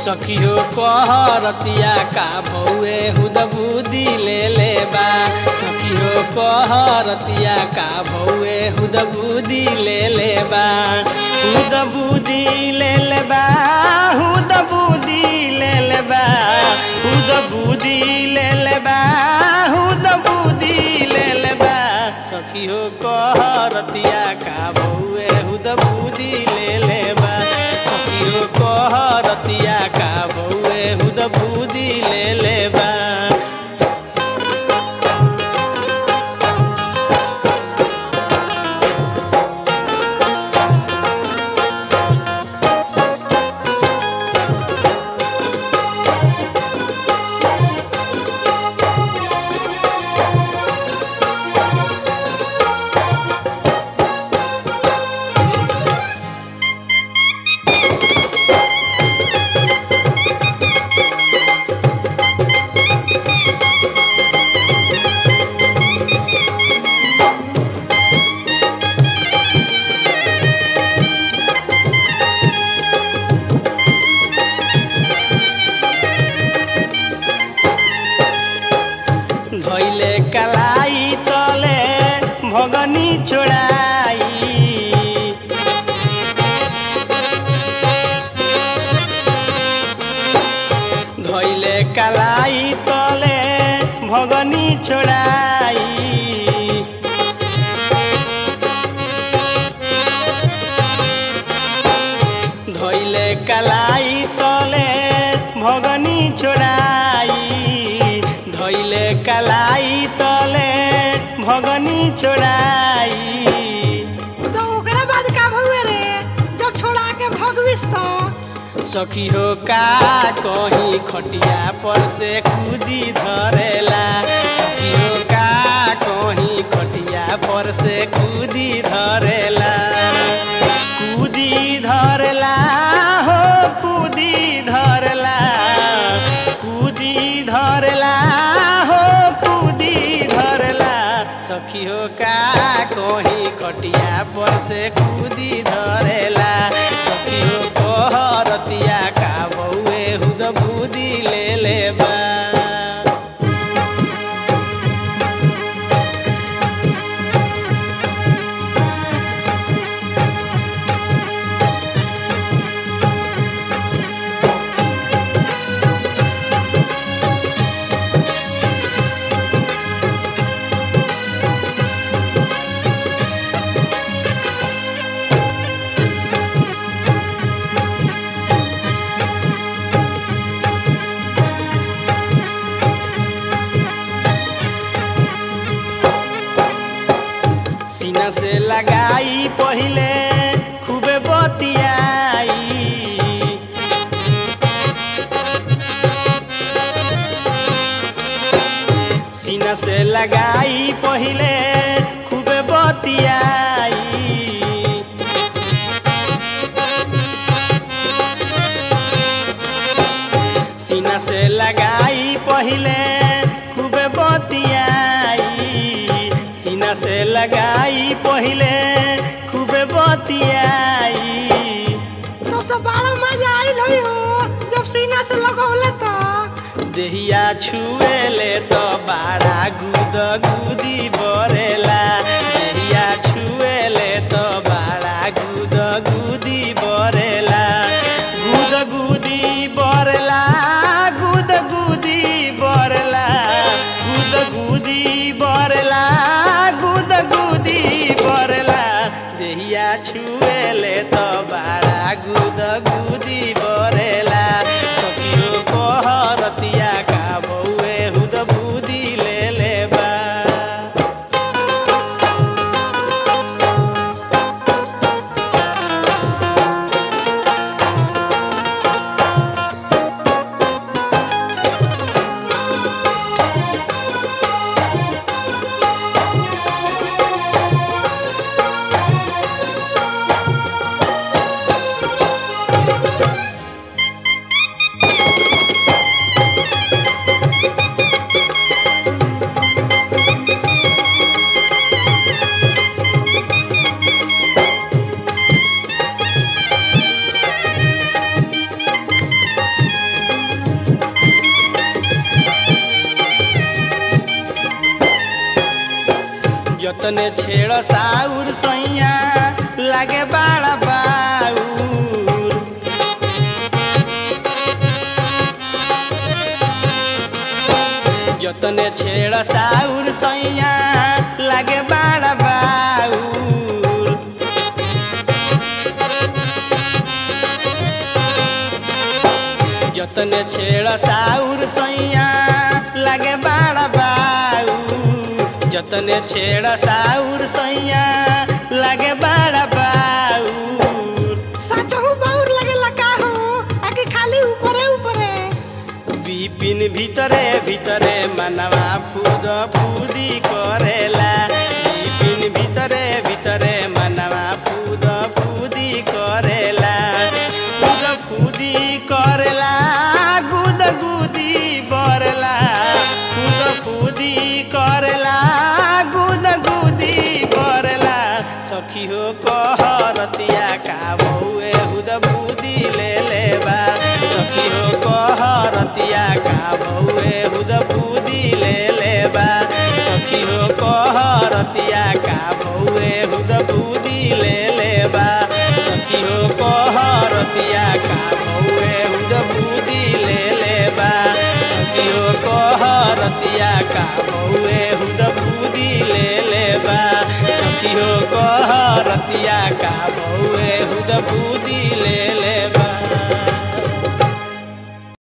सखियो कहरतिया का भौए हुद बुद्धि ले लेबा सखियो कहरतिया का भौए हुद बुद्धि ले लेबा हुद बुद्धि ले लेबा हुद बुद्धि ले लेबा हुद बुद्धि ले लेबा हुद बुद्धि ले लेबा सखियो कहरतिया का भौए हुद बुद्धि ले लेबा सखियो कहरतिया का भौए हुद बुद्धि ले लेबा धैले कलाई तले भगनी छोड़ाई धैले कलाई तले भगनी छोड़ाई धैले कलाई तले भगनी छोड़ाई धैले कलाई तले भगनी छोड़ाई तो ओकरा बाद का भौए रे जब छोड़ा के भगविस तो सखी हो का कहीं खटिया पर से कूदी धरेला सखी हो का कहीं खटिया पर से कूदी धरेला कूदी धरेला हो कूदी धरेला कूदी धरेला हो कूदी धरेला सखी हो का कहीं खटिया पर से कूदी धरेला सखी हो कहरतिया का भौए हुद बुद्धि ले लेबा सीना से लगाई पहले खूबे बतियाई सीना से लगाई पहले खूबे बतियाई सीना से लगाई पहले खूबे बतियाई सीना से लगाई पहले खूबे बतियाई तो बड़ा मजा आइल होई हो जब सीना से लगौले तो देहिया छुएले तो बड़ा गुद गुदी बरेला देहिया छुएले तो बड़ा गुद गुदी बरेला गुद गुदी बरेला गुद गुदी बरेला गुद गुदी बरेला गुद गुदी बरेला देहिया छुएले तो बड़ा गुद गुदी बरेला सखियो कहरतिया का भौए हुद बुद्धि ले लेबा जतने छेड़ साउर सैया लागे बाड़ा बाउर जतने छेड़ साउर सैया लागे बाड़ा बाउर जतने छेड़ साउर सैया लागे बाड़ा बाउर जतने छेड़ साउर सैया लागे बाड़ा बाउर साचहु बाउर लगेला का हो आके खाली ऊपरे ऊपरे बिपिन भितरे भितरे मनवा फूद फूदी करेला बिपिन भितरे भितरे मनवा फूद फूदी करेला फूद फूदी करेला गुद गुदी बरेला फूद फूदी करेला गुद गुदी बरेला सखी हो कहरतिया का बउए हुद बुदी ले लेबा सखी हो कहरतिया का बउए हुद बुदी ले लेबा सखी हो कहरतिया का बउए हुद बुदी ले लेबा सखी हो कहरतिया का बउए हुद बुदी ले लेबा सखी हो कहरतिया का बउए हुद बुदी ले लेबा सखी हो कहरतिया का बउए हुद बुदी ले लेबा